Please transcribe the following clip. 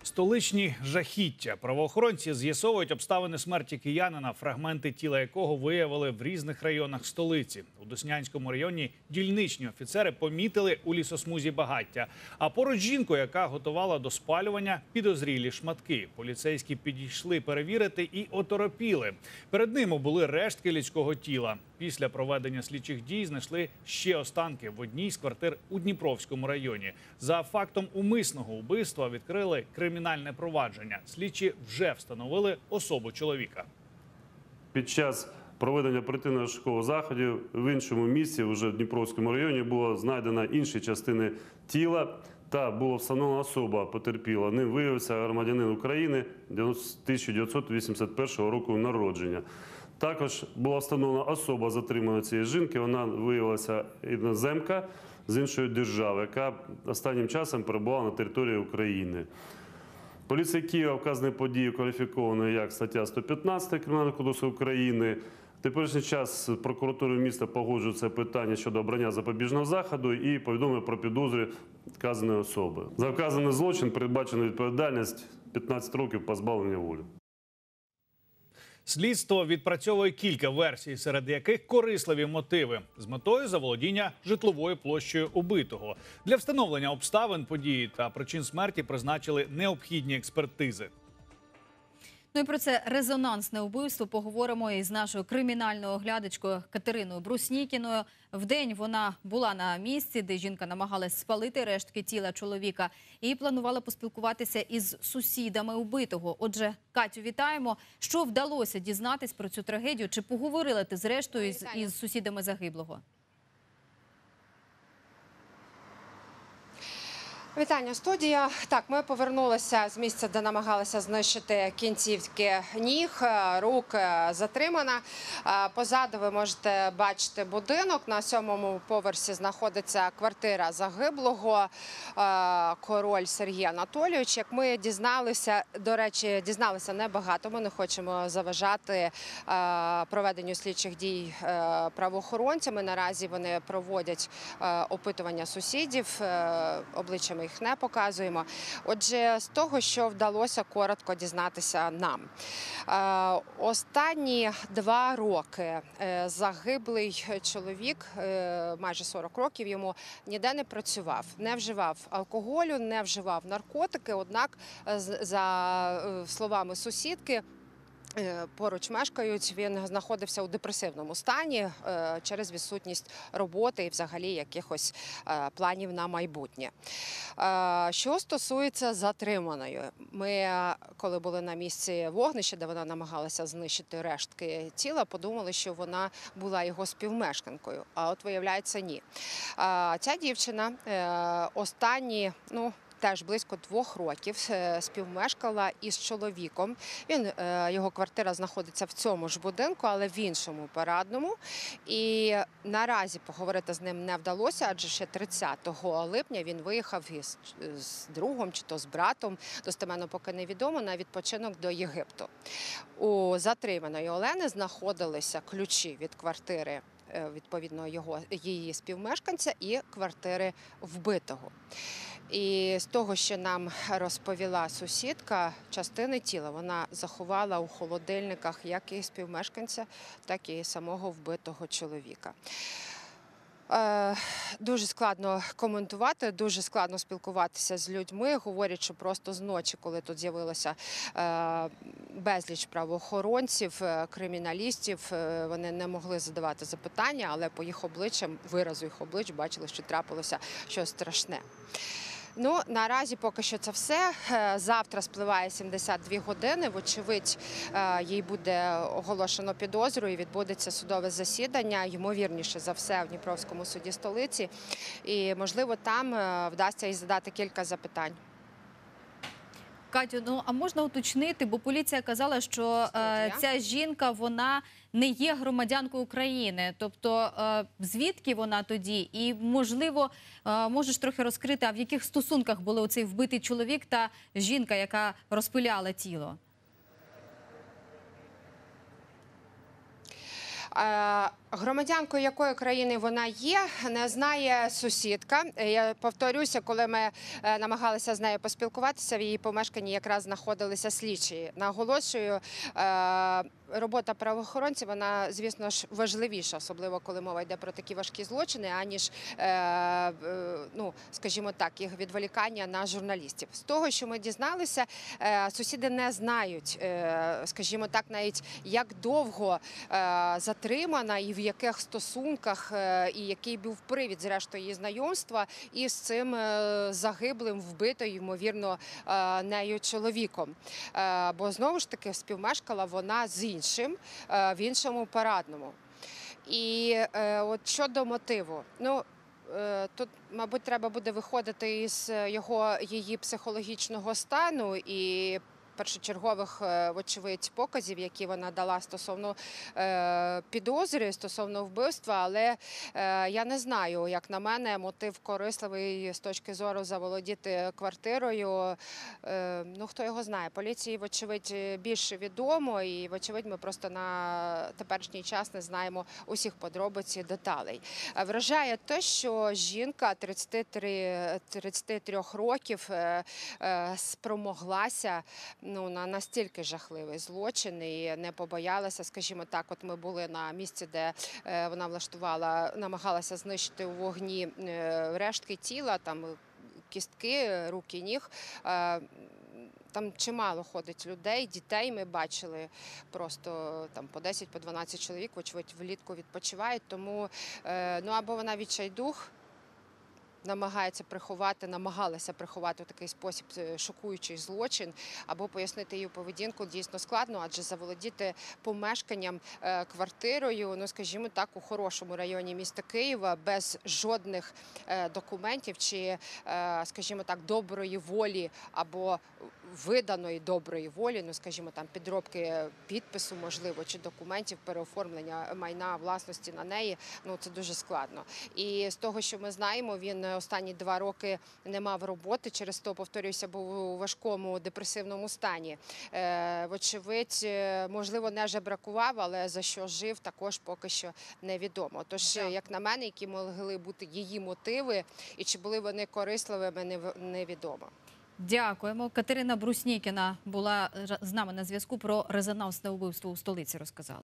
Столичні жахіття. Правоохоронці з'ясовують обставини смерті киянина, фрагменти тіла якого виявили в різних районах столиці. У Деснянському районі дільничні офіцери помітили у лісосмузі багаття. А поруч жінку, яка готувала до спалювання підозрілі шматки. Поліцейські підійшли перевірити і оторопіли. Перед ними були рештки людського тіла. Після проведення слідчих дій знайшли ще останки в одній з квартир у Дніпровському районі. За фактом умисного вбивства відкрили кримінальне провадження. Слідчі вже встановили особу чоловіка. Під час проведення оперативно-розшукових заходів в іншому місці, вже в Дніпровському районі, було знайдено інші частини тіла та була встановлена особа потерпіла. Ним виявився громадянин України 1981 року народження. Також була встановлена особа затриманої цієї жінки. Вона виявилася іноземка з іншої держави, яка останнім часом перебувала на території України. Поліція Києва вказані події кваліфіковано як стаття 115 Кримінального кодексу України. В теперішній час прокуратурою міста погоджує це питання щодо обрання запобіжного заходу і повідомлення про підозру вказаної особи. За вказаний злочин передбачена відповідальність 15 років позбавлення волі. Слідство відпрацьовує кілька версій, серед яких корисливі мотиви з метою заволодіння житловою площею убитого. Для встановлення обставин події та причин смерті призначили необхідні експертизи. Ну і про це резонансне вбивство поговоримо із нашою кримінальною оглядачкою Катериною Бруснікіною. Вдень вона була на місці, де жінка намагалась спалити рештки тіла чоловіка і планувала поспілкуватися із сусідами убитого. Отже, Катю, вітаємо. Що вдалося дізнатись про цю трагедію? Чи поговорили ти зрештою із сусідами загиблого? Вітання, студія. Так, ми повернулися з місця, де намагалися знищити кінцівки ніг, рук затримана. Позаду ви можете бачити будинок. На 7-му поверсі знаходиться квартира загиблого, Король Сергій Анатолійович. Як ми дізналися, до речі, дізналися небагато. Ми не хочемо заважати проведенню слідчих дій правоохоронцями. Наразі вони проводять опитування сусідів, обличчями їх не показуємо. Отже, з того, що вдалося коротко дізнатися нам. Останні 2 роки загиблий чоловік, майже 40 років йому, ніде не працював, не вживав алкоголю, не вживав наркотики, однак, за словами сусідки, поруч мешкають, він знаходився у депресивному стані через відсутність роботи і взагалі якихось планів на майбутнє. Що стосується затриманої, ми, коли були на місці вогнища, де вона намагалася знищити рештки тіла, подумали, що вона була його співмешканкою, а от виявляється, ні. Ця дівчина останні, теж близько 2 років співмешкала із чоловіком. Його квартира знаходиться в цьому ж будинку, але в іншому парадному. І наразі поговорити з ним не вдалося, адже ще 30 липня він виїхав з другом чи то з братом, достеменно поки невідомо, на відпочинок до Єгипту. У затриманої Олени знаходилися ключі від квартири, відповідно, її співмешканця і квартири вбитого. І з того, що нам розповіла сусідка, частини тіла вона заховала у холодильниках як і співмешканця, так і самого вбитого чоловіка. Дуже складно коментувати, дуже складно спілкуватися з людьми. Говорять, що просто зночі, коли тут з'явилося безліч правоохоронців, криміналістів, вони не могли задавати запитання, але по їх обличчям, виразу їх облич, бачили, що трапилося щось страшне. Наразі поки що це все. Завтра спливає 72 години. Вочевидь, їй буде оголошено підозру і відбудеться судове засідання, ймовірніше за все, в Дніпровському суді столиці. І, можливо, там вдасться їй задати кілька запитань. Катю, а можна уточнити, бо поліція казала, що ця жінка, вона не є громадянкою України. Тобто, звідки вона тоді? І, можливо, можеш трохи розкрити, а в яких стосунках були оцей вбитий чоловік та жінка, яка розпиляла тіло? Громадянкою якої країни вона є, не знає сусідка. Я повторюся, коли ми намагалися з нею поспілкуватися, в її помешканні якраз знаходилися слідчі. Наголошую, робота правоохоронців, вона, звісно ж, важливіша, особливо коли мова йде про такі важкі злочини, аніж, скажімо так, їх відволікання на журналістів. З того, що ми дізналися, сусіди не знають, скажімо так, навіть як довго затримана і в яких стосунках, і який був привід, зрештою, її знайомства із цим загиблим, вбитою, ймовірно, нею чоловіком. Бо, знову ж таки, співмешкала вона з іншим, в іншому парадному. І от щодо мотиву, тут, мабуть, треба буде виходити із її психологічного стану і першочергових, вочевидь, показів, які вона дала стосовно підозри, стосовно вбивства, але я не знаю, як на мене, мотив корисливий з точки зору заволодіти квартирою. Хто його знає? Поліції, вочевидь, більше відомо, і, вочевидь, ми просто на теперішній час не знаємо усіх подробиць і деталей. Вражає те, що жінка 33 років спромоглася на настільки жахливий злочин і не побоялася, скажімо так, от ми були на місці, де вона намагалася знищити у вогні рештки тіла, там кістки, руки, ніг. Там чимало ходить людей, дітей ми бачили, просто там по 10, по 12 чоловік, вочевидь, влітку відпочивають, тому або вона відчайдух, намагалася приховати в такий спосіб шокуючий злочин, або пояснити її поведінку дійсно складно, адже заволодіти помешканням, квартирою, скажімо так, у хорошому районі міста Києва, без жодних документів чи, скажімо так, доброї волі або виданої доброї волі, скажімо, там підробки підпису, можливо, чи документів, переоформлення майна власності на неї, це дуже складно. І з того, що ми знаємо, він останні 2 роки не мав роботи, через то, повторюся, був у важкому депресивному стані. Вочевидь, можливо, не жебракував, але за що жив, також поки що невідомо. Тож, як на мене, які могли бути її мотиви і чи були вони корисливими, невідомо. Дякуємо. Катерина Бруснікіна була з нами на зв'язку, про резонансне вбивство у столиці розказала.